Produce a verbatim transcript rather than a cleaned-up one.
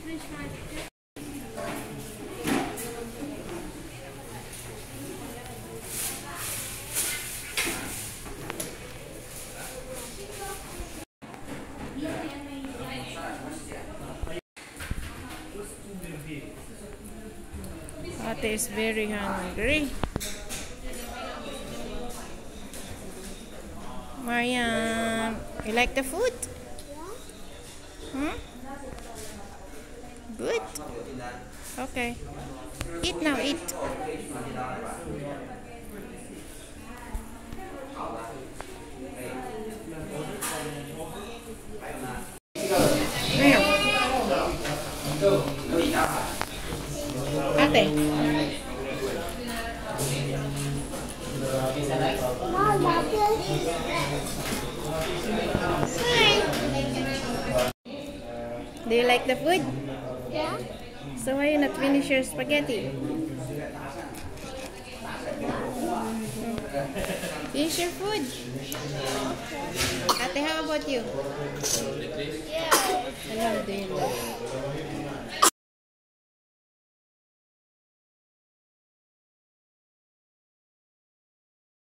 Ate is very hungry. Mariam, you like the food? Hmm? Good. Okay. Eat now, eat. Ate. Hi. Do you like the food? Yeah. So why you not finish your spaghetti? Finish your food. Ate, how about you? Yeah. Alhamdulillah.